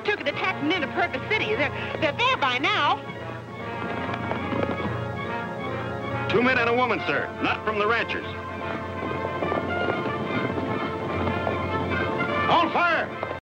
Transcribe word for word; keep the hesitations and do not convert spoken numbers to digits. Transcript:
took it, attacked them into Purvis City. They're, they're there by now. Two men and a woman, sir. Not from the ranchers. On fire!